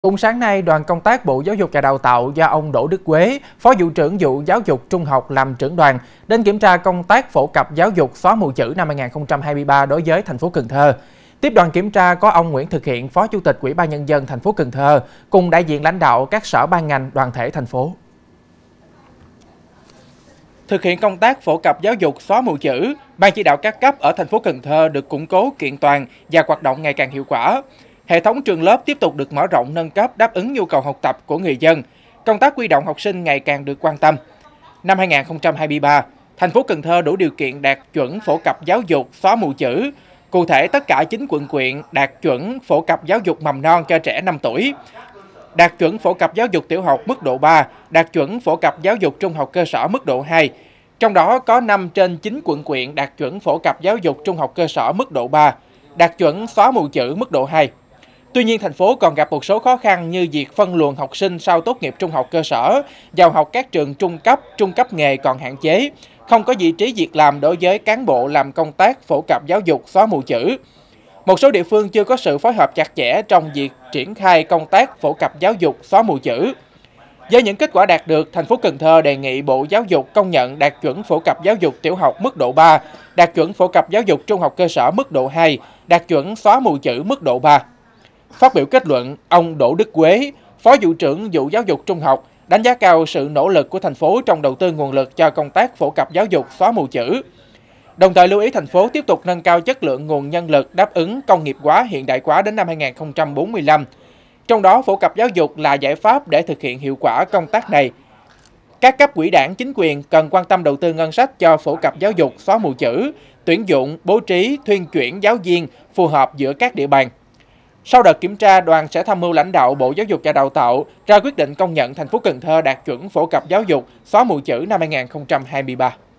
Cũng sáng nay, đoàn công tác Bộ Giáo dục và Đào tạo do ông Đỗ Đức Quế, Phó Vụ trưởng Vụ Giáo dục Trung học làm trưởng đoàn, đến kiểm tra công tác phổ cập giáo dục xóa mù chữ năm 2023 đối với thành phố Cần Thơ. Tiếp đoàn kiểm tra có ông Nguyễn Thực Hiện, Phó Chủ tịch Ủy ban Nhân dân thành phố Cần Thơ, cùng đại diện lãnh đạo các sở ban ngành, đoàn thể thành phố. Thực hiện công tác phổ cập giáo dục xóa mù chữ, Ban chỉ đạo các cấp ở thành phố Cần Thơ được củng cố kiện toàn và hoạt động ngày càng hiệu quả. Hệ thống trường lớp tiếp tục được mở rộng nâng cấp đáp ứng nhu cầu học tập của người dân. Công tác huy động học sinh ngày càng được quan tâm. Năm 2023, thành phố Cần Thơ đủ điều kiện đạt chuẩn phổ cập giáo dục xóa mù chữ. Cụ thể, tất cả 9 quận huyện đạt chuẩn phổ cập giáo dục mầm non cho trẻ 5 tuổi. Đạt chuẩn phổ cập giáo dục tiểu học mức độ 3, đạt chuẩn phổ cập giáo dục trung học cơ sở mức độ 2. Trong đó có 5 trên 9 quận huyện đạt chuẩn phổ cập giáo dục trung học cơ sở mức độ 3, đạt chuẩn xóa mù chữ mức độ 2. Tuy nhiên, thành phố còn gặp một số khó khăn như việc phân luồng học sinh sau tốt nghiệp trung học cơ sở vào học các trường trung cấp nghề còn hạn chế, không có vị trí việc làm đối với cán bộ làm công tác phổ cập giáo dục xóa mù chữ. Một số địa phương chưa có sự phối hợp chặt chẽ trong việc triển khai công tác phổ cập giáo dục xóa mù chữ. Với những kết quả đạt được, thành phố Cần Thơ đề nghị Bộ Giáo dục công nhận đạt chuẩn phổ cập giáo dục tiểu học mức độ 3, đạt chuẩn phổ cập giáo dục trung học cơ sở mức độ 2, đạt chuẩn xóa mù chữ mức độ 3. Phát biểu kết luận, ông Đỗ Đức Quế, Phó Vụ trưởng Vụ Giáo dục Trung học, đánh giá cao sự nỗ lực của thành phố trong đầu tư nguồn lực cho công tác phổ cập giáo dục xóa mù chữ. Đồng thời lưu ý thành phố tiếp tục nâng cao chất lượng nguồn nhân lực đáp ứng công nghiệp hóa hiện đại hóa đến năm 2045. Trong đó, phổ cập giáo dục là giải pháp để thực hiện hiệu quả công tác này. Các cấp ủy đảng, chính quyền cần quan tâm đầu tư ngân sách cho phổ cập giáo dục xóa mù chữ, tuyển dụng, bố trí, thuyên chuyển giáo viên phù hợp giữa các địa bàn. Sau đợt kiểm tra, đoàn sẽ tham mưu lãnh đạo Bộ Giáo dục và Đào tạo ra quyết định công nhận thành phố Cần Thơ đạt chuẩn phổ cập giáo dục xóa mù chữ năm 2023.